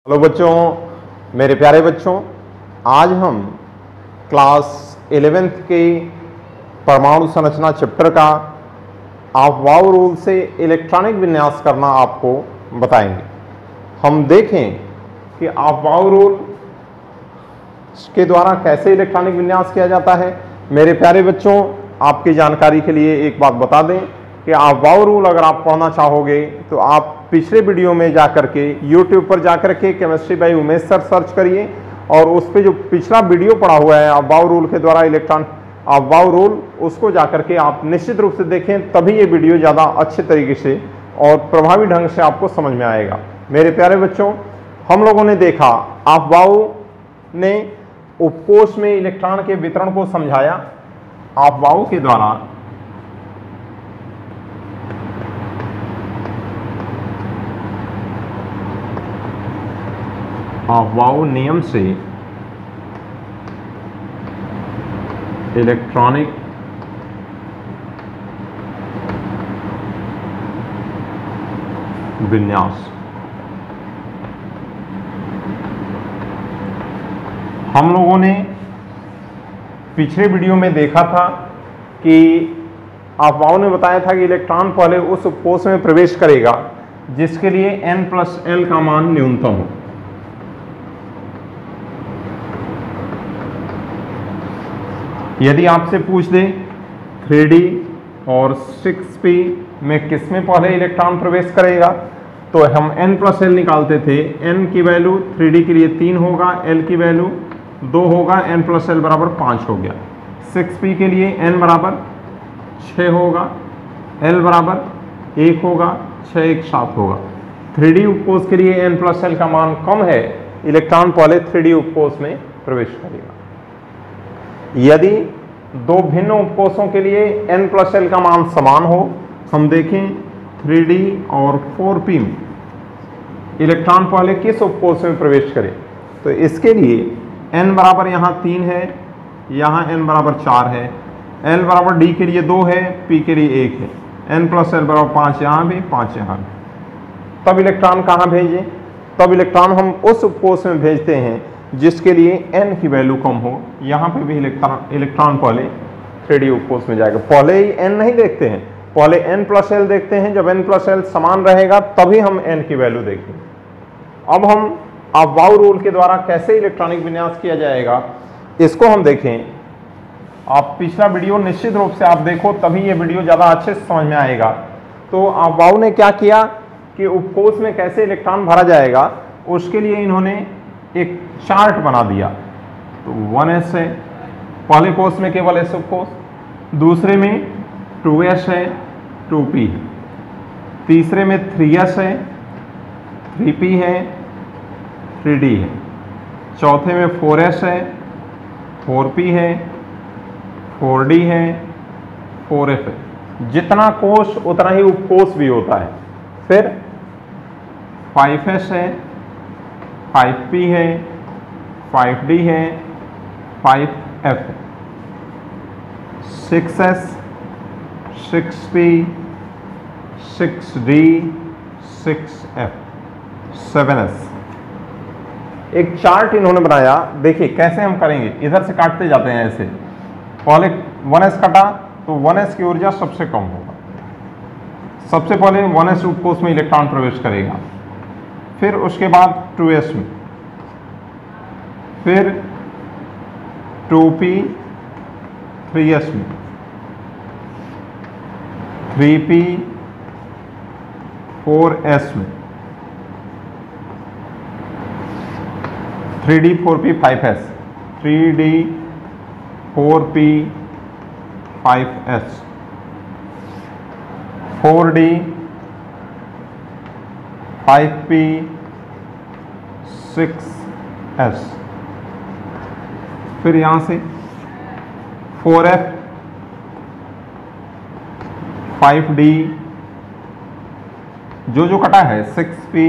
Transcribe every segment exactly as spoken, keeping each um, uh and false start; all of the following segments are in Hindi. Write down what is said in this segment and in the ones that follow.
हेलो बच्चों, मेरे प्यारे बच्चों, आज हम क्लास इलेवेंथ के परमाणु संरचना चैप्टर का अफबाउ रूल से इलेक्ट्रॉनिक विन्यास करना आपको बताएंगे। हम देखें कि अफबाउ रूल के द्वारा कैसे इलेक्ट्रॉनिक विन्यास किया जाता है। मेरे प्यारे बच्चों, आपकी जानकारी के लिए एक बात बता दें कि अफबाउ रूल अगर आप पढ़ना चाहोगे तो आप पिछले वीडियो में जाकर के यूट्यूब पर जाकर के chemistry by Umesh sir search करिए और उस पर जो पिछला वीडियो पड़ा हुआ है अफबाउ रूल के द्वारा इलेक्ट्रॉन अफबाउ रूल, उसको जाकर के आप निश्चित रूप से देखें, तभी ये वीडियो ज़्यादा अच्छे तरीके से और प्रभावी ढंग से आपको समझ में आएगा। मेरे प्यारे बच्चों, हम लोगों ने देखा अफबाउ ने उपकोष में इलेक्ट्रॉन के वितरण को समझाया। अफबाउ के द्वारा अफबाउ नियम से इलेक्ट्रॉनिक विन्यास हम लोगों ने पिछले वीडियो में देखा था कि अफबाउ ने बताया था कि इलेक्ट्रॉन पहले उस उपकोष में प्रवेश करेगा जिसके लिए n प्लस एल का मान न्यूनतम हो। यदि आपसे पूछ दे थ्री डी और सिक्स पी में किस में पहले इलेक्ट्रॉन प्रवेश करेगा, तो हम n प्लस एल निकालते थे। n की वैल्यू थ्री डी के लिए तीन होगा, l की वैल्यू दो होगा, n प्लस एल बराबर पाँच हो गया। सिक्स पी के लिए n बराबर छः होगा, l बराबर एक होगा, छः एक सात होगा। थ्री डी उपकोष के लिए n प्लस एल का मान कम है, इलेक्ट्रॉन पहले थ्री डी उपकोष में प्रवेश करेगा। यदि दो भिन्न उपकोषों के लिए n प्लस एल का मान समान हो, हम देखें थ्री डी और फोर पी में इलेक्ट्रॉन पहले किस उपकोष में प्रवेश करे, तो इसके लिए n बराबर यहाँ तीन है, यहाँ n बराबर चार है, l बराबर d के लिए दो है, p के लिए एक है, n प्लस एल बराबर पाँच यहाँ भी, पाँच यहाँ भी। तब इलेक्ट्रॉन कहाँ भेजें? तब इलेक्ट्रॉन हम उस उपकोष में भेजते हैं जिसके लिए n की वैल्यू कम हो। यहाँ पे भी इलेक्ट्रॉन इलेक्ट्रॉन पहले थ्री डी उपकोष में जाएगा। पहले ही n नहीं देखते हैं, पहले n प्लस एल देखते हैं। जब n प्लस एल समान रहेगा तभी हम n की वैल्यू देखेंगे। अब हम अफबाउ रूल के द्वारा कैसे इलेक्ट्रॉनिक विन्यास किया जाएगा इसको हम देखें। आप पिछला वीडियो निश्चित रूप से आप देखो, तभी ये वीडियो ज़्यादा अच्छे से समझ में आएगा। तो अफबाउ ने क्या किया कि उपकोष में कैसे इलेक्ट्रॉन भरा जाएगा, उसके लिए इन्होंने एक चार्ट बना दिया। तो वन एस है, पहले कोष में केवल एस उपकोष, दूसरे में टू एस है, टू पी है, तीसरे में थ्री एस है, थ्री पी है, थ्री डी है, चौथे में फोर एस है, फोर पी है, फोर डी है, फोर एफ है। जितना कोष उतना ही उपकोष भी होता है। फिर फाइव एस है, फाइव पी है, फाइव डी है, फाइव एफ है, six s, six p, six d, six f, seven s. एक चार्ट इन्होंने बनाया। देखिए कैसे हम करेंगे, इधर से काटते जाते हैं ऐसे। पहले वन एस काटा तो वन एस की ऊर्जा सबसे कम होगा। सबसे पहले वन एस उपकोष में इलेक्ट्रॉन प्रवेश करेगा, फिर उसके बाद टू एस में, फिर टू पी, थ्री एस में, थ्री पी, फोर एस में, three d, four p, five s, three d, four p, five s, four d, five p, six s. फिर यहाँ से फोर एफ, फाइव डी, जो जो कटा है सिक्स पी,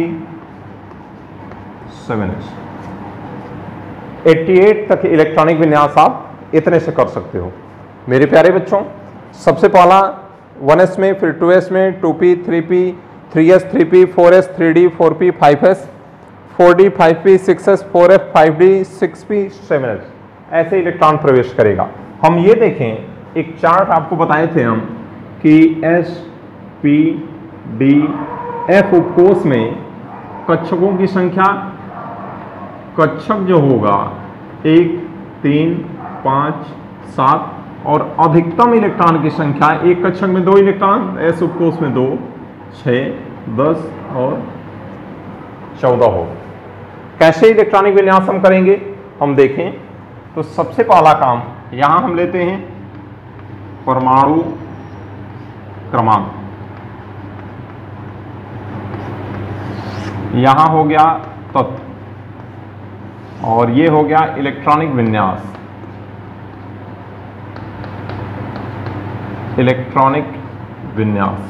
सेवन एस। अट्ठासी तक इलेक्ट्रॉनिक विन्यास आप इतने से कर सकते हो। मेरे प्यारे बच्चों, सबसे पहला वन एस में, फिर टू एस में, two p, three p, three s, three p, four s, three d, four p, five s, four d, five p, six s, four f, five d, six p, seven s, ऐसे इलेक्ट्रॉन प्रवेश करेगा। हम ये देखें, एक चार्ट आपको बताए थे हम कि एस पी डी एफ उपकोष में कक्षकों की संख्या, कक्षक जो होगा एक, तीन, पाँच, सात, और अधिकतम इलेक्ट्रॉन की संख्या, एक कक्षक में दो इलेक्ट्रॉन, एस उपकोष में दो, छः, दस और चौदह हो। कैसे इलेक्ट्रॉनिक विन्यास हम करेंगे, हम देखें तो सबसे पहला काम यहां हम लेते हैं परमाणु क्रमांक। यहां हो गया तत्व और ये हो गया इलेक्ट्रॉनिक विन्यास, इलेक्ट्रॉनिक विन्यास।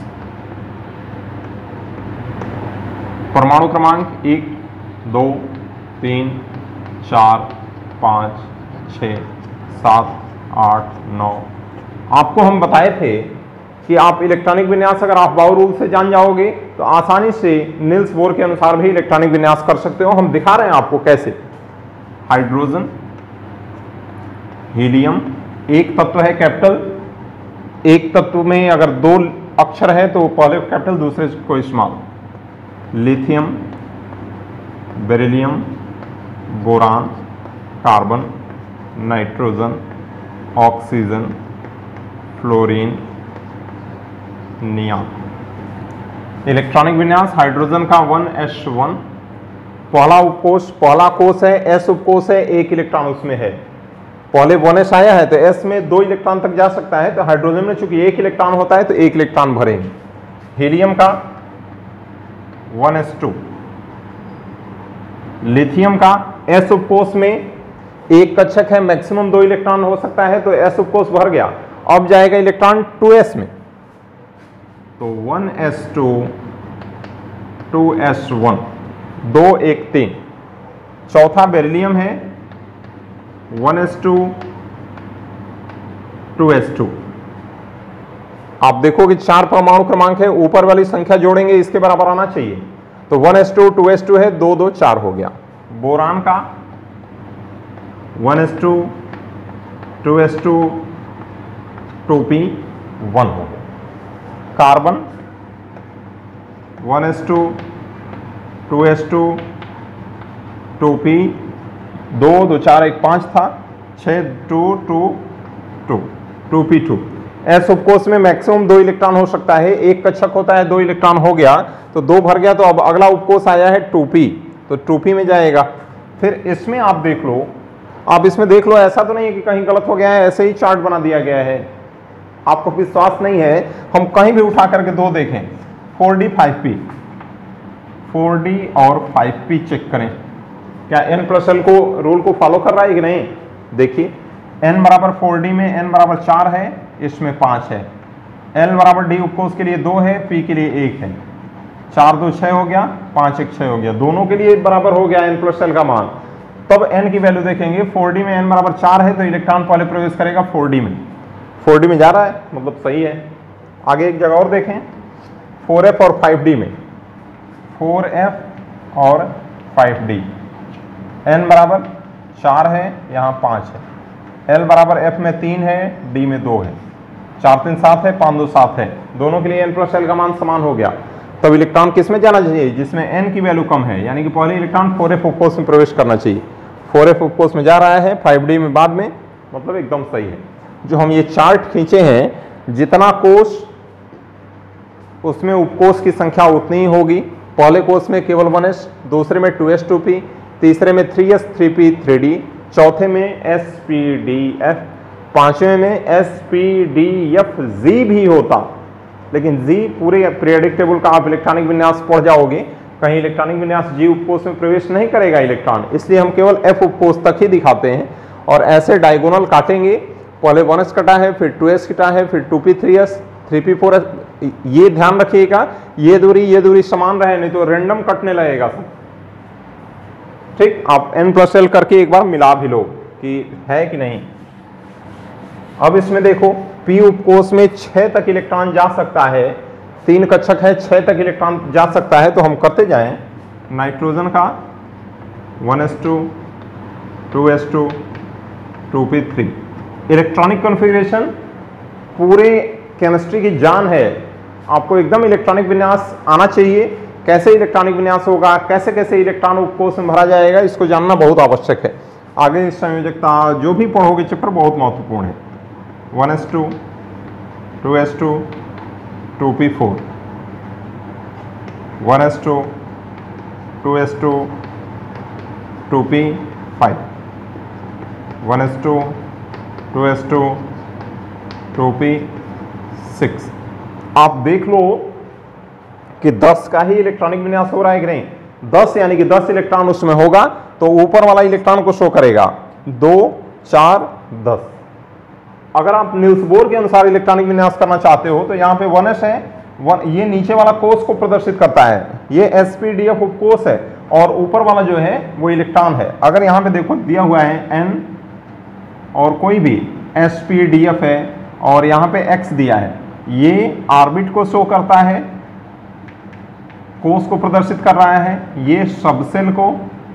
परमाणु क्रमांक एक, दो, तीन, चार, पाँच, छः, सात, आठ, नौ। आपको हम बताए थे कि आप इलेक्ट्रॉनिक विन्यास अगर आप बाउ रूल से जान जाओगे तो आसानी से नील्स बोर के अनुसार भी इलेक्ट्रॉनिक विन्यास कर सकते हो। हम दिखा रहे हैं आपको कैसे। हाइड्रोजन, हीलियम, एक तत्व है कैपिटल, एक तत्व में अगर दो अक्षर है तो पहले कैपिटल दूसरे को small. Lithium, beryllium, boron, carbon, nitrogen, oxygen, fluorine, neon. Electronic विन्यास हाइड्रोजन का वन एस वन, पहला उपकोष, पहला कोष है, एस उपकोष है, एक इलेक्ट्रॉन उसमें है। पहले वन एस आया है तो एस में दो इलेक्ट्रॉन तक जा सकता है, तो हाइड्रोजन में चूंकि एक इलेक्ट्रॉन होता है तो एक इलेक्ट्रॉन भरेंगे। हीलियम का वन एस टू, लिथियम का एस उपकोष में एक कक्षक है, मैक्सिमम दो इलेक्ट्रॉन हो सकता है, तो एस उपकोष भर गया। अब जाएगा इलेक्ट्रॉन टू एस में, तो one s two, two s one, दो, एक, तीन। चौथा बेरिलियम है, one s two, two s two. आप देखो कि चार परमाणु क्रमांक है, ऊपर वाली संख्या जोड़ेंगे इसके बराबर आना चाहिए, तो one s two, two s two है, दो, दो, चार हो गया। बोरान का one s two, two s two, two p, one हो गया। Carbon one s two, two s two, two p, दो, दो, चार, एक, पाँच था, छः, two, two, two, two p two. S उपकोष में मैक्सिमम दो इलेक्ट्रॉन हो सकता है, एक कक्षक होता है, दो इलेक्ट्रॉन हो गया तो दो भर गया, तो अब अगला उपकोष आया है टू पी, तो टू पी में जाएगा। फिर इसमें आप देख लो, आप इसमें देख लो, ऐसा तो नहीं है कि कहीं गलत हो गया है, ऐसे ही चार्ट बना दिया गया है। आपको विश्वास नहीं है, हम कहीं भी उठा करके दो देखें, four d, five p, four d और फाइव पी चेक करें, क्या एन प्लस एल को रूल को फॉलो कर रहा है कि नहीं। देखिए एन बराबर फोर डी में एन बराबर चार है, इसमें पाँच है। एल बराबर डी उपकोष के लिए दो है, पी के लिए एक है। चार दो छः हो गया, पाँच एक छः हो गया, दोनों के लिए बराबर हो गया एन प्लस एल का मान। तब एन की वैल्यू देखेंगे, फोर डी में एन बराबर चार है तो इलेक्ट्रॉन पहले प्रवेश करेगा फोर डी में, फोर डी में जा रहा है, मतलब सही है। आगे एक जगह और देखें, फोर एफ और फाइव डी में, फोर एफ और फाइव डी, एन बराबर चार है, यहाँ पाँच है। एल बराबर एफ में तीन है, डी में दो है, चार तीन सात है, पाँच दो सात है, दोनों के लिए एन प्लस एल का मान समान हो गया। तब इलेक्ट्रॉन किस में जाना चाहिए, जिसमें एन की वैल्यू कम है, यानी कि पहले इलेक्ट्रॉन फोर एफ उपकोष में प्रवेश करना चाहिए। फोर एफ उपकोष में जा रहा है, फाइव डी में बाद में, मतलब एकदम सही है। जो हम ये चार्ट खींचे हैं, जितना कोष उसमें उपकोष की संख्या उतनी ही होगी। पहले कोष में केवल वन एस, दूसरे में टू एस टू पी, तीसरे में three s three p three d, चौथे में एस पी डी एफ, पांचवें में s p d f g भी होता, लेकिन जी पूरे पीरियोडिक टेबल का आप इलेक्ट्रॉनिक विन्यास पढ़ जाओगे, कहीं इलेक्ट्रॉनिक विन्यास जी उपकोष में प्रवेश नहीं करेगा इलेक्ट्रॉन, इसलिए हम केवल एफ उपकोष तक ही दिखाते हैं। और ऐसे डायगोनल काटेंगे, पहले वन एस कटा है, फिर टू एस कटा है, फिर two p three s, three p four s. ये ध्यान रखिएगा, ये दूरी ये दूरी समान रहे, नहीं तो रेंडम कटने लगेगा सब। ठीक, आप एन प्लस एल करके एक बार मिला भी लो कि है कि नहीं। अब इसमें देखो, पी उपकोष में छह तक इलेक्ट्रॉन जा सकता है, तीन कक्षक है, छह तक इलेक्ट्रॉन जा सकता है, तो हम करते जाएं। नाइट्रोजन का one s two, two s two, two p three. Electronic configuration पूरे केमिस्ट्री की जान है, आपको एकदम इलेक्ट्रॉनिक विन्यास आना चाहिए। कैसे इलेक्ट्रॉनिक विन्यास होगा, कैसे कैसे इलेक्ट्रॉन उपकोष में भरा जाएगा, इसको जानना बहुत आवश्यक है। आगे संयोजकता जो भी पढ़ोगे चैप्टर बहुत महत्वपूर्ण है। One s two, two s two, two p four, one s two, two s two, two p five, one s two, two s two, two p six. आप देख लो कि दस का ही इलेक्ट्रॉनिक विन्यास हो रहा है कि नहीं। दस यानी कि दस इलेक्ट्रॉन उसमें होगा तो ऊपर वाला इलेक्ट्रॉन को शो करेगा। दो, चार, दस। अगर आप नील्स बोर के अनुसार इलेक्ट्रॉनिक विन्यास करना चाहते हो तो यहाँ पे वन एस है, वन ये नीचे वाला कोष को प्रदर्शित करता है, ये एस पी डी एफ उपकोष है, और ऊपर वाला जो है वो इलेक्ट्रॉन है। अगर यहाँ पे देखो दिया हुआ है एन और कोई भी एस पी डी एफ है और यहाँ पे एक्स दिया है, ये ऑर्बिट को शो करता है, कोष को प्रदर्शित कर रहा है, ये सबसेल को,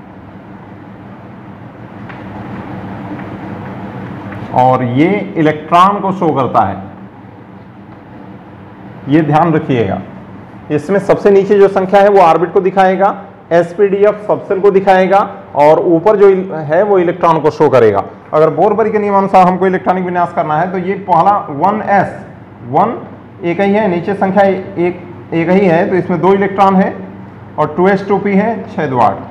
और ये इलेक्ट्रॉन को शो करता है। ये ध्यान रखिएगा, इसमें सबसे नीचे जो संख्या है वो ऑर्बिट को दिखाएगा, एसपीडीएफ सबसेल को दिखाएगा, और ऊपर जो है वो इलेक्ट्रॉन को शो करेगा। अगर बोरबरी के नियमानुसार हमको इलेक्ट्रॉनिक विन्यास करना है तो ये पहला वन एस, वन एक ही है, नीचे संख्या एक एक ही है, तो इसमें दो इलेक्ट्रॉन है, और टू एस टू पी है, छः दो आठ,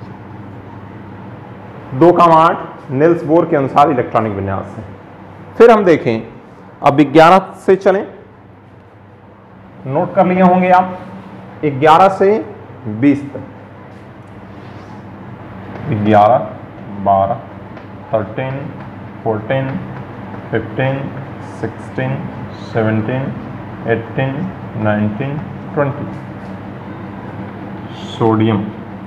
दो का आठ नील्स बोर के अनुसार इलेक्ट्रॉनिक विन्यास है। फिर हम देखें, अब ग्यारह से चलें, नोट कर लिए होंगे आप, ग्यारह से बीस तक, ग्यारह, बारह, thirteen, fourteen, fifteen, sixteen, seventeen, eighteen, nineteen, twenty. Sodium,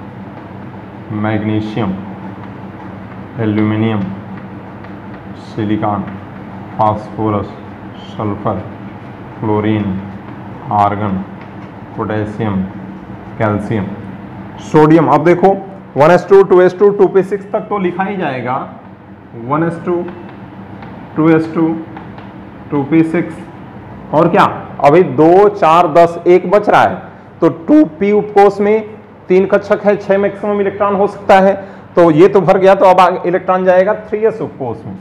magnesium, aluminium, silicon, phosphorus, sulphur, chlorine, argon, potassium, calcium. Sodium, अब देखो one s two, two s two, two p six तक तो लिखा ही जाएगा, one s two, two s two, two p six, और क्या अभी दो, चार, दस, एक बच रहा है, तो टू पी उपकोष में तीन कक्षक है, छह मैक्सिमम इलेक्ट्रॉन हो सकता है, तो ये तो भर गया, तो अब आगे इलेक्ट्रॉन जाएगा थ्री एस उपकोष में।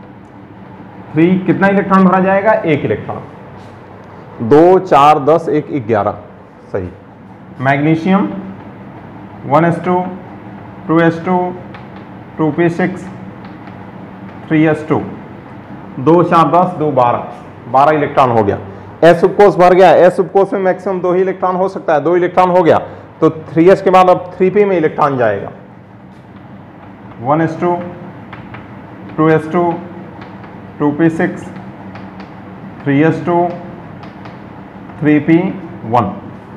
थ्री कितना इलेक्ट्रॉन भरा जाएगा? एक इलेक्ट्रॉन। दो, चार, दस, एक, ग्यारह, सही। Magnesium one s two, two s two, two p six, three s two, दो, चार, दस, दो, बारह, बारह इलेक्ट्रॉन हो गया। एस उपकोष भर गया, एस उपकोष में मैक्सिमम दो ही इलेक्ट्रॉन हो सकता है, दो इलेक्ट्रॉन हो गया, तो थ्री एस के बाद अब थ्री पी में इलेक्ट्रॉन जाएगा। One s two, two s two, two p six, three s two, three p one.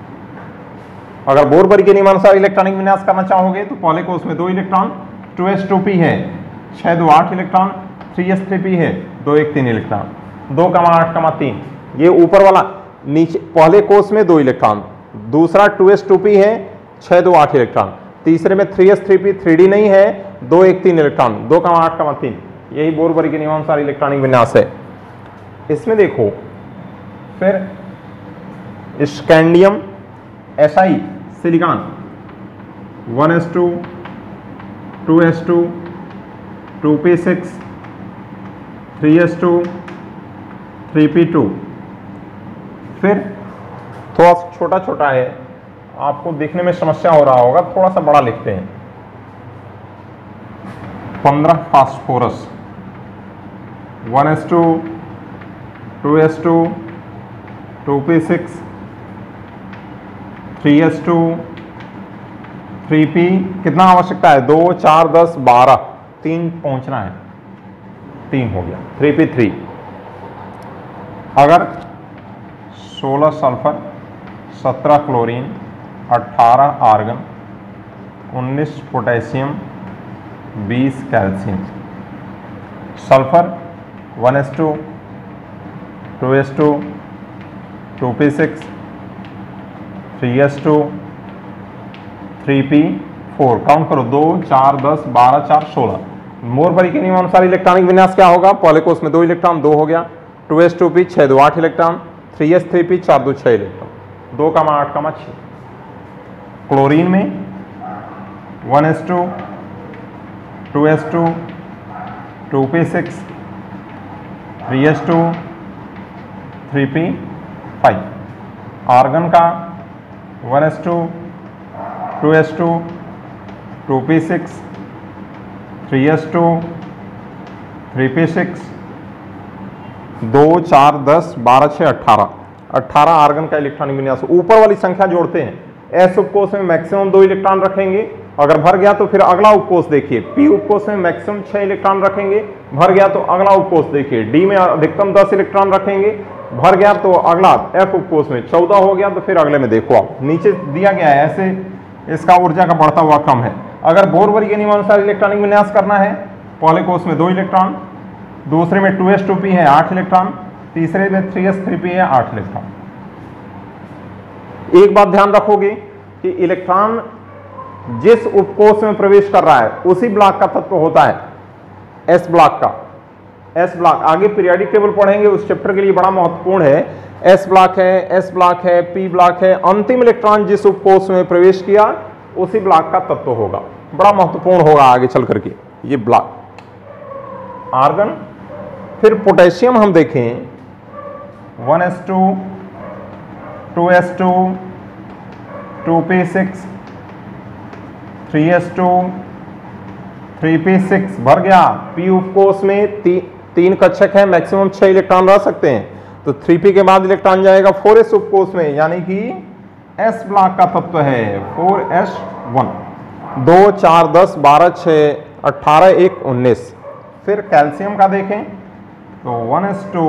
अगर बोरबरी के नियमानुसार इलेक्ट्रॉनिक विन्यास करना चाहोगे तो पहले कोष में दो electron, two s two p है, छः दो आठ electron, three s three p है, दो एक तीन इलेक्ट्रॉन, दो कमा आठ कमा तीन, ये ऊपर वाला, नीचे पहले कोष में दो इलेक्ट्रॉन, दूसरा टू एस टू पी है, छः दो आठ इलेक्ट्रॉन, तीसरे में three s three p, three d नहीं है, दो एक तीन इलेक्ट्रॉन, दो कमा आठ कमा तीन, यही बोरबरी के नियमानुसार इलेक्ट्रॉनिक विन्यास है। इसमें देखो फिर scandium, S I, silicon, one s two, two s two, two p six, three s two, three p two. फिर थोड़ा छोटा छोटा है, आपको देखने में समस्या हो रहा होगा, थोड़ा सा बड़ा लिखते हैं। पंद्रह phosphorus, one s two, two s two, two p six, three s two, three p, कितना आवश्यकता है? दो, चार, दस, बारह, तीन पहुंचना है, तीन हो गया, थ्री पी थ्री। अगर सोलह सल्फर, सत्रह क्लोरीन, अठारह आर्गन, उन्नीस पोटेशियम, बीस calcium. Sulphur one s two, two s two, two p six, three s two, three p four, count करो, दो चार दस बारह चार सोलह। मोरबरी के नियमानुसार इलेक्ट्रॉनिक विन्यास क्या होगा? पहले कोष में दो इलेक्ट्रॉन, दो हो गया, टू एस टू पी छः दो आठ electron, three s three p चार दो छः इलेक्ट्रॉन, दो कामा आठ कामा छः। क्लोरीन में one s two two s two two p six three s two three p five. Argon का one s two two s two two p six three s two three p six, दो चार दस बारह छः अट्ठारह, अट्ठारह आर्गन का इलेक्ट्रॉनिक विन्यास। ऊपर वाली संख्या जोड़ते हैं, एस उपकोष में मैक्सिमम दो इलेक्ट्रॉन रखेंगे, अगर भर गया तो फिर अगला उपकोष देखिए, पी उपकोष में मैक्सिमम छह इलेक्ट्रॉन रखेंगे, भर गया तो अगला उपकोष देखिए, डी में अधिकतम दस इलेक्ट्रॉन रखेंगे, भर गया तो अगला एफ उपकोष में चौदह हो गया तो फिर अगले में देखो आप नीचे दिया गया है, ऐसे इसका ऊर्जा का बढ़ता हुआ क्रम है। अगर बोरबरी के नियमानुसार इलेक्ट्रॉनिक विन्यास करना है, पहले कोष में दो इलेक्ट्रॉन, दूसरे में टू एस टू पी है आठ इलेक्ट्रॉन, तीसरे में थ्री एस थ्री पी है आठ इलेक्ट्रॉन। एक बात ध्यान रखोगे कि इलेक्ट्रॉन जिस उपकोष में प्रवेश कर रहा है उसी ब्लॉक का तत्व होता है एस ब्लॉक का। एस ब्लॉक आगे पीरियोडिक टेबल पढ़ेंगे, उस चैप्टर के लिए बड़ा महत्वपूर्ण है। एस ब्लॉक है, एस ब्लॉक है, पी ब्लॉक है, अंतिम इलेक्ट्रॉन जिस उपकोष में प्रवेश किया उसी ब्लॉक का तत्व होगा, बड़ा महत्वपूर्ण होगा आगे चल करके ये ब्लॉक। आर्गन, फिर पोटेशियम हम देखें, one s two two s two two p six three s two three p six, भर गया। पी उपकोष में ती, तीन कक्षक है, मैक्सिमम छह इलेक्ट्रॉन रह सकते हैं, तो थ्री पी के बाद इलेक्ट्रॉन जाएगा फोर एस उपकोष में, यानी कि एस ब्लॉक का तत्व है फोर एस वन। दो चार दस बारह छः अट्ठारह एक उन्नीस। फिर कैल्शियम का देखें तो one s two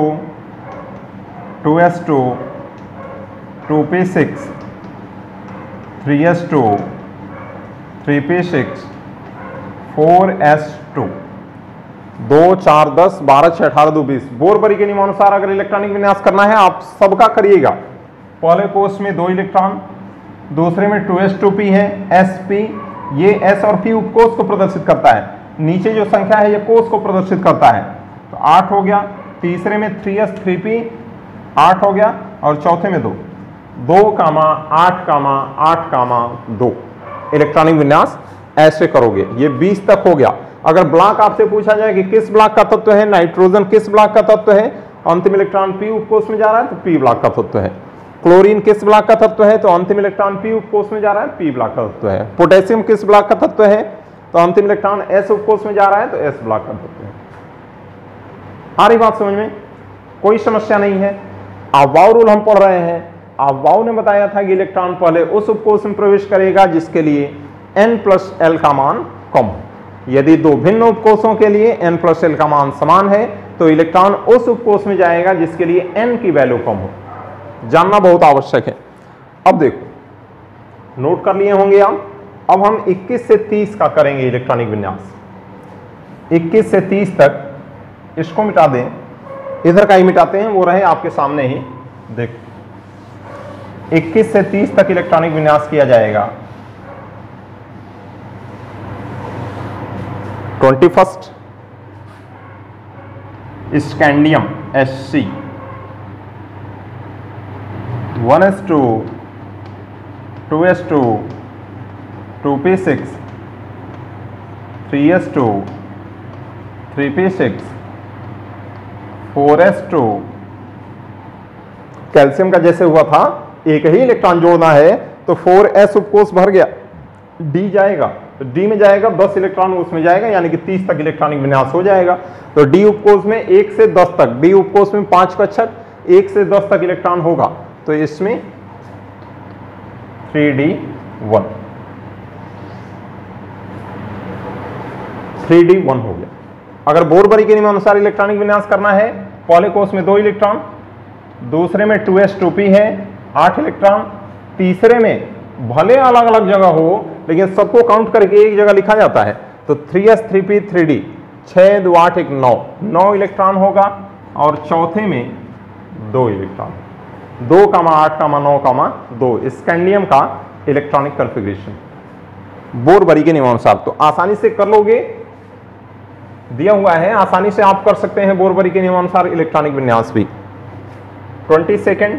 two s two two p six three s two three p six four s two, दो चार दस बारह छः अठारह दो बीस। बोरबरी के नियमानुसार अगर इलेक्ट्रॉनिक विन्यास करना है आप सबका करिएगा। पहले कोष में दो इलेक्ट्रॉन, दूसरे में टू एस टू पी है, एस पी, ये एस और पी उपकोष को प्रदर्शित करता है, नीचे जो संख्या है ये कोष को प्रदर्शित करता है, तो आठ हो गया। तीसरे में थ्री एस थ्री पी आठ हो गया, और चौथे में दो, दो कामा आठ कामा आठ कामा दो। इलेक्ट्रॉनिक विन्यास ऐसे करोगे, ये बीस तक हो गया। अगर ब्लॉक आपसे पूछा जाए कि किस ब्लॉक का तत्व है, नाइट्रोजन किस ब्लॉक का तत्व है, अंतिम इलेक्ट्रॉन पी उपकोष में जा रहा है तो पी ब्लॉक का तत्व है। क्लोरीन किस ब्लॉक का तत्व है, तो अंतिम इलेक्ट्रॉन पी उपकोष में जा रहा है, पी ब्लॉक का तत्व है। पोटेशियम किस ब्लॉक का तत्व है, तो अंतिम इलेक्ट्रॉन एस उपकोष में जा रहा है तो एस ब्लॉक का तत्व है। आ रही बात समझ में? कोई समस्या नहीं है। अफबाउ रूल हम पढ़ रहे हैं। अफबाउ ने बताया था कि इलेक्ट्रॉन पहले उस उपकोष में प्रवेश करेगा जिसके लिए n प्लस एल का मान कम हो। यदि दो भिन्न उपकोषों के लिए n प्लस एल का मान समान है तो इलेक्ट्रॉन उस उपकोष में जाएगा जिसके लिए n की वैल्यू कम हो। जानना बहुत आवश्यक है। अब देखो, नोट कर लिए होंगे आप। अब हम इक्कीस से तीस का करेंगे इलेक्ट्रॉनिक विन्यास। इक्कीस से तीस तक इसको मिटा दें, इधर का ही मिटाते हैं, वो रहे आपके सामने ही। देखो, इक्कीस से तीस तक इलेक्ट्रॉनिक विन्यास किया जाएगा। Twenty first scandium S C, one s two two s two two p six three s two three p six four s two. Calcium का जैसे हुआ था, एक ही इलेक्ट्रॉन जोड़ना है तो फोर एस उपकोष भर गया, डी जाएगा तो डी में जाएगा दस इलेक्ट्रॉन उसमें जाएगा, यानी कि तीस तक इलेक्ट्रॉनिक विन्यास हो जाएगा। तो डी उपकोष में एक से दस तक, डी उपकोष में पांच कक्षक, एक से दस तक इलेक्ट्रॉन होगा, तो इसमें three d one three d one हो गया। अगर बोरबरी के नियमानुसार इलेक्ट्रॉनिक विन्यास करना है, पहले कोष में दो इलेक्ट्रॉन, दूसरे में टू एस टू पी है आठ इलेक्ट्रॉन, तीसरे में भले अलग अलग जगह हो लेकिन सबको काउंट करके एक जगह लिखा जाता है, तो three s three p three d, छः दो आठ एक नौ, नौ इलेक्ट्रॉन होगा, और चौथे में दो इलेक्ट्रॉन, दो कामा आठ कामा नौ कामा दो। स्कैंडियम का इलेक्ट्रॉनिक कॉन्फ़िगरेशन बोरबरी के नियमानुसार। तो आसानी से कर लोगे, दिया हुआ है, आसानी से आप कर सकते हैं बोरबरी के नियमानुसार इलेक्ट्रॉनिक विन्यास भी। Twenty second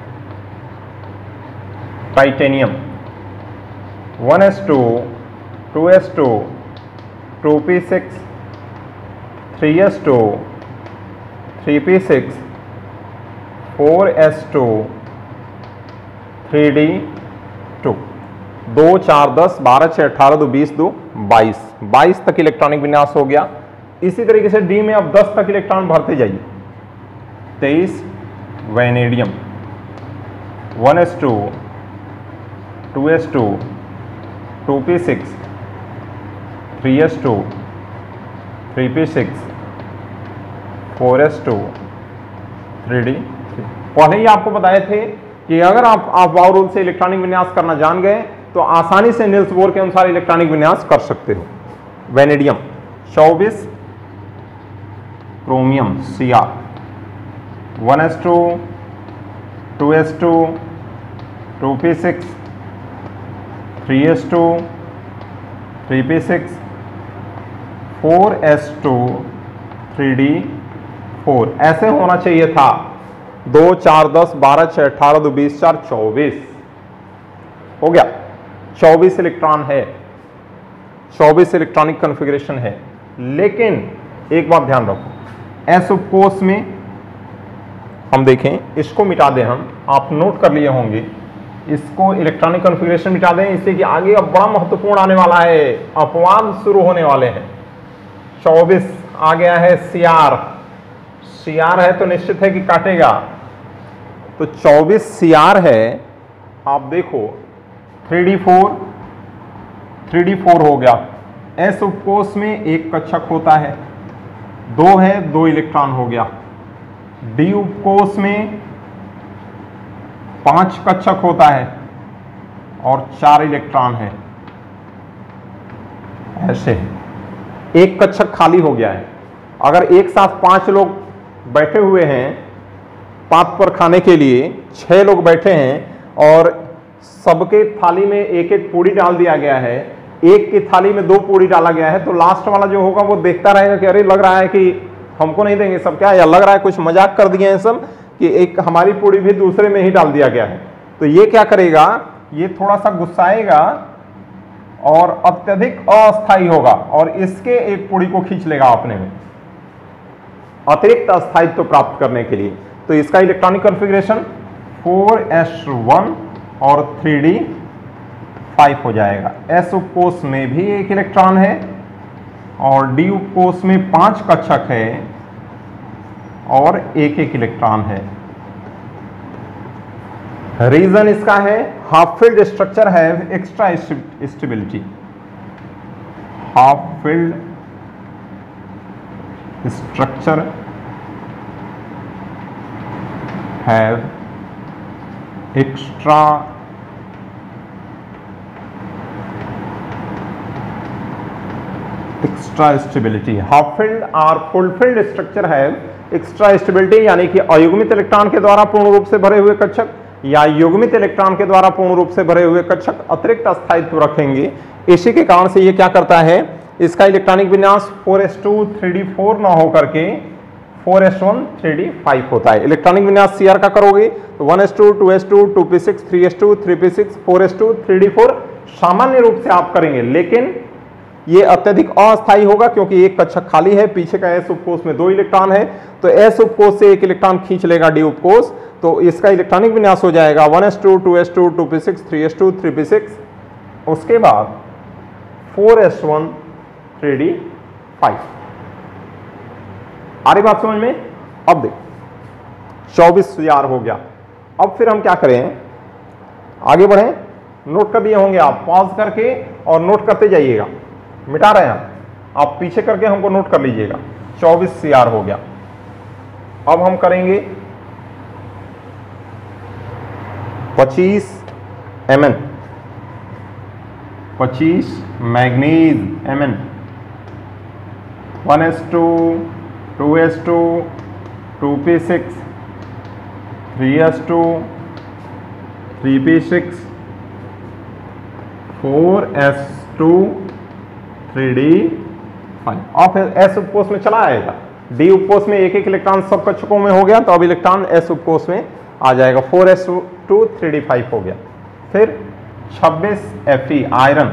titanium, one s two, two s two, two p six, three s two, three p six, four s two, three d two. दो चार दस, बारह छः अठारह, दो बीस, दो बाईस, बाईस तक इलेक्ट्रॉनिक विन्यास हो गया। इसी तरीके से डी में अब दस तक इलेक्ट्रॉन भरते जाइए। तेईस vanadium, one s two, two s two, two p six, three s two, three p six, four s two, three d. पहले ही आपको बताए थे कि अगर आप आप वाव रूल से इलेक्ट्रॉनिक विन्यास करना जान गए तो आसानी से नील्स बोर के अनुसार इलेक्ट्रॉनिक विन्यास कर सकते हो। वैनेडियम, चौबीस chromium, C R, one s two, two s two, two p six, three s two, three p six, four s two, three d four. ऐसे होना चाहिए था। दो चार दस, बारह छः अठारह, दो बीस, चार चौबीस हो गया। चौबीस इलेक्ट्रॉन है, चौबीस इलेक्ट्रॉनिक कॉन्फ़िगरेशन है। लेकिन एक बात ध्यान रखो, एस उपकोष में हम देखें, इसको मिटा दें हम, आप नोट कर लिए होंगे, इसको इलेक्ट्रॉनिक कॉन्फ़िगरेशन मिटा दें, इसलिए कि आगे अब बड़ा महत्वपूर्ण आने वाला है, अपवाद शुरू होने वाले हैं। चौबीस आ गया है, सी आर, सी आर है तो निश्चित है कि काटेगा। तो चौबीस सी आर है। आप देखो three d four, three d four हो गया। एस उपकोष में एक कक्षक होता है, दो है, दो इलेक्ट्रॉन हो गया। डी उपकोष में पांच कक्षक होता है और चार इलेक्ट्रॉन है। ऐसे एक कक्षक खाली हो गया है। अगर एक साथ पांच लोग बैठे हुए हैं पात पर खाने के लिए, छह लोग बैठे हैं और सबके थाली में एक एक पूड़ी डाल दिया गया है, एक की थाली में दो पूड़ी डाला गया है, तो लास्ट वाला जो होगा वो देखता रहेगा कि अरे लग रहा है कि हमको नहीं देंगे सब क्या, या लग रहा है कुछ मजाक कर दिए हैं सब कि एक हमारी पूड़ी भी दूसरे में ही डाल दिया गया है। तो ये क्या करेगा, ये थोड़ा सा गुस्साएगा और अत्यधिक अस्थायी होगा और इसके एक पूड़ी को खींच लेगा अपने में, अतिरिक्त अस्थायित्व तो प्राप्त करने के लिए। तो इसका electronic configuration four s one और थ्री डी फाइव हो जाएगा। एस उपकोष में भी एक इलेक्ट्रॉन है और डी उपकोष में पांच कक्षक है और एक एक इलेक्ट्रॉन है। रीजन इसका है हाफ फिल्ड स्ट्रक्चर है extra stability. Half filled structure have extra extra stability. half filled और full filled structure have extra stability, यानी कि अयुग्मित इलेक्ट्रॉन के द्वारा पूर्ण रूप से भरे हुए कक्षक या युग्मित इलेक्ट्रॉन के द्वारा पूर्ण रूप से भरे हुए कक्षक अतिरिक्त अस्थायित्व रखेंगे। इसी के कारण से ये क्या करता है, इसका इलेक्ट्रॉनिक विन्यास four s two, three d four ना होकर के four s one, three d five होता है। इलेक्ट्रॉनिक विन्यास सी आर का करोगे तो one s two, two s two, two p six, three s two, three p six, four s two, three d four सामान्य रूप से आप करेंगे, लेकिन ये अत्यधिक अस्थायी होगा क्योंकि एक कक्षक खाली है, पीछे का एस उपकोष में दो इलेक्ट्रॉन है, तो एस उपकोष से एक इलेक्ट्रॉन खींच लेगा डी उपकोष, तो इसका इलेक्ट्रॉनिक विन्यास हो जाएगा one s two, two s two, two p six, three s two, three p six, उसके बाद four s one, three d five. आ रही बात समझ में? अब देख चौबीस यार हो गया। अब फिर हम क्या करें, आगे बढ़ें, नोट कर दिए होंगे आप, पॉज करके और नोट करते जाइएगा। मिटा रहे हैं हम, आप पीछे करके हमको नोट कर लीजिएगा। चौबीस सी आर हो गया। अब हम करेंगे पच्चीस एम एन, पच्चीस manganese M N, one s two, two s two, two p six, three s two, three p six, four s two three d five. अब एस उपकोष में चला आएगा, डी उपकोष में एक एक इलेक्ट्रॉन सब कक्षकों में हो गया, तो अब इलेक्ट्रॉन एस उपकोष में आ जाएगा, four s two three d five हो गया। फिर छब्बीस F E iron,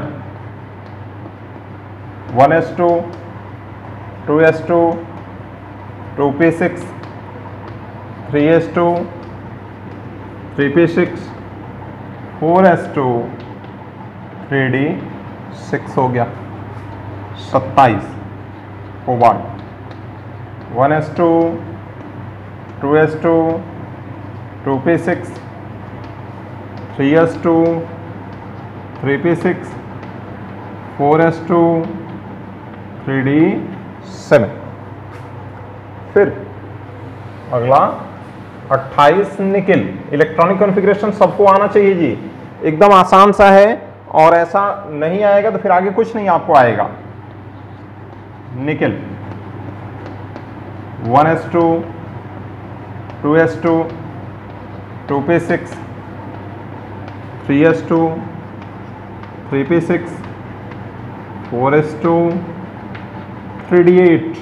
one s two two s two two p six three s two three p six four s two three d six हो गया। सत्ताईस cobalt, one s two two s two two p six three s two three p six four s two three d seven. फिर अगला अट्ठाईस निकेल। इलेक्ट्रॉनिक कॉन्फ़िगरेशन सबको आना चाहिए जी, एकदम आसान सा है, और ऐसा नहीं आएगा तो फिर आगे कुछ नहीं आपको आएगा। Nickel, one s two two s two two p six three s two three p six four s two three d eight.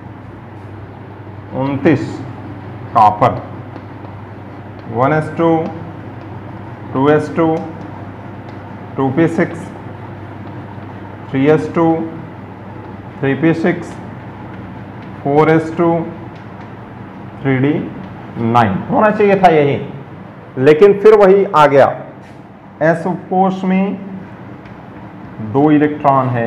उनतीस copper, one s two two s two two p six three s two three p six four s two three d nine. होना चाहिए था यही, लेकिन फिर वही आ गया। एस उपकोष में दो इलेक्ट्रॉन है,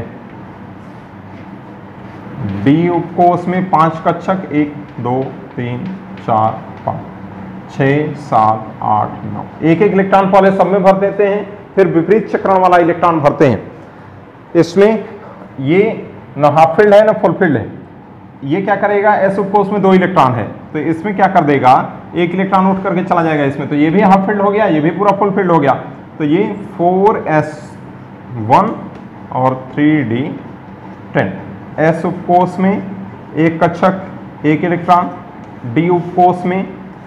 डी उपकोष में पांच कक्षक, एक दो तीन चार पाँच छः सात आठ नौ, एक एक इलेक्ट्रॉन पहले सब में भर देते हैं, फिर विपरीत चक्रण वाला इलेक्ट्रॉन भरते हैं। इसमें ये न हाफ फील्ड है न फुल फील्ड है। ये क्या करेगा, एस उपकोष में दो इलेक्ट्रॉन है तो इसमें क्या कर देगा, एक इलेक्ट्रॉन उठ करके चला जाएगा इसमें, तो ये भी हाफ फील्ड हो गया, ये भी पूरा फुल फील्ड हो गया। तो ये फोर एस वन और थ्री डी टेन। एस उपकोष में एक कक्षक एक इलेक्ट्रॉन, डी उपकोष में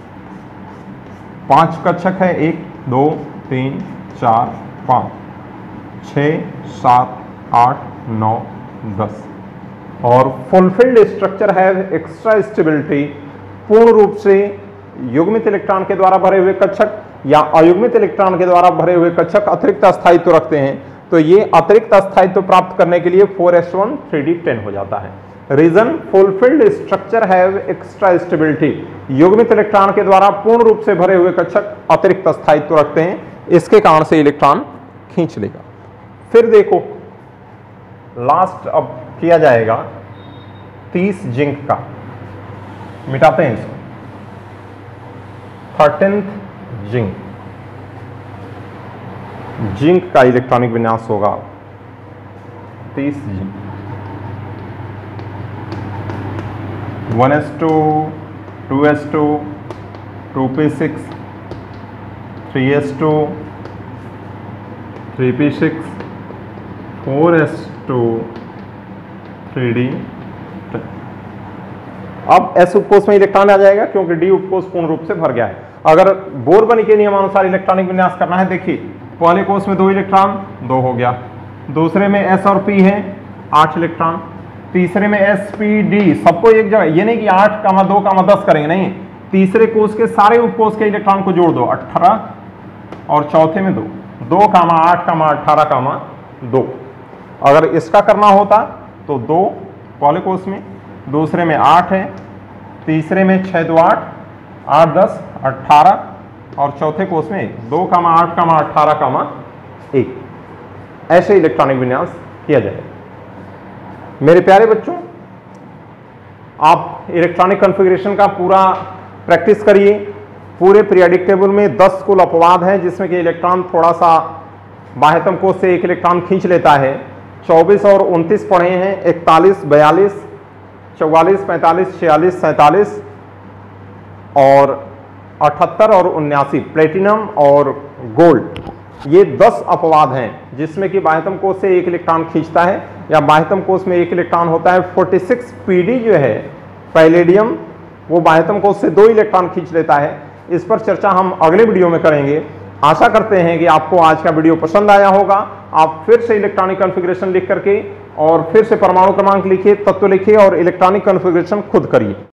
पांच कक्षक है, एक दो तीन चार पाँच छः सात आठ नौ दस। और फुलफिल्ड स्ट्रक्चर है एक्स्ट्रा स्टेबिलिटी, पूर्ण रूप से युग्मित इलेक्ट्रॉन के द्वारा भरे हुए कक्षक या अयुग्मित इलेक्ट्रॉन के द्वारा भरे हुए कक्षक अतिरिक्त अस्थायित्व रखते हैं, तो ये अतिरिक्त अस्थायित्व प्राप्त करने के लिए four s one three d ten हो जाता है। Reason, fulfilled structure have extra stability, युग्मित इलेक्ट्रॉन के द्वारा पूर्ण रूप से भरे हुए कक्षक अतिरिक्त अस्थायित्व रखते हैं, इसके कारण से इलेक्ट्रॉन खींच लेगा। फिर देखो लास्ट अब किया जाएगा तीस जिंक का, मिटाते हैं इसको। थर्टीन्थ जिंक, जिंक का इलेक्ट्रॉनिक विन्यास होगा तीस zinc, one s two two s two two p six three s two three p six four s two three d. अब एस उपकोष में इलेक्ट्रॉन आ जाएगा क्योंकि डी उपकोष पूर्ण रूप से भर गया है। अगर बोरबनी के नियमानुसार इलेक्ट्रॉनिक विन्यास करना है, देखिए पहले कोष में दो इलेक्ट्रॉन, दो हो गया, दूसरे में एस और पी है आठ इलेक्ट्रॉन, तीसरे में एस पी डी, सबको एक जगह, ये नहीं कि आठ कामा दो कामा दस करेंगे, नहीं, तीसरे कोष के सारे उपकोष के इलेक्ट्रॉन को जोड़ दो, अट्ठारह, और चौथे में दो, दो कामा आठ कामा अट्ठारह कामा दो। अगर इसका करना होता तो दो पहले कोष में, दूसरे में आठ है, तीसरे में छः दो आठ, आठ दस अट्ठारह, और चौथे कोष में दो कामा आठ कामा अट्ठारह कामा एक। ऐसे इलेक्ट्रॉनिक विन्यास किया जाएगा। मेरे प्यारे बच्चों, आप इलेक्ट्रॉनिक कॉन्फ़िगरेशन का पूरा प्रैक्टिस करिए। पूरे पीरियोडिक टेबल में दस कुल अपवाद हैं जिसमें कि इलेक्ट्रॉन थोड़ा सा बाह्यतम कोष से एक इलेक्ट्रॉन खींच लेता है। चौबीस और उनतीस पढ़े हैं, इकतालीस, बयालीस, चौवालीस, पैंतालीस, छियालीस, सैंतालीस और अठहत्तर और उन्यासी, प्लेटिनम और गोल्ड, ये दस अपवाद हैं जिसमें कि बाह्यतम कोष से एक इलेक्ट्रॉन खींचता है या बाह्यतम कोष में एक इलेक्ट्रॉन होता है। छियालीस पीडी जो है पैलेडियम, वो बाह्यतम कोष से दो इलेक्ट्रॉन खींच लेता है। इस पर चर्चा हम अगले वीडियो में करेंगे। आशा करते हैं कि आपको आज का वीडियो पसंद आया होगा। आप फिर से इलेक्ट्रॉनिक कॉन्फ़िगरेशन लिख करके और फिर से परमाणु क्रमांक लिखिए, तत्व लिखिए और इलेक्ट्रॉनिक कॉन्फ़िगरेशन खुद करिए।